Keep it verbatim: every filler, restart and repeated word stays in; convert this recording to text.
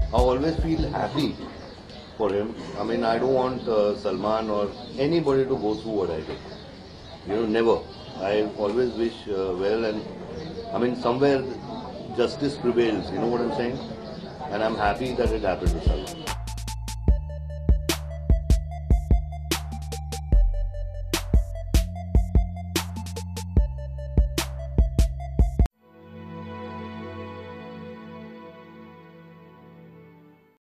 I always feel happy for him. I mean, I don't want uh, Salman or anybody to go through what I did. You know, never. I always wish uh, well, and I mean, somewhere justice prevails. You know what I'm saying? And I'm happy that it happened to Salman.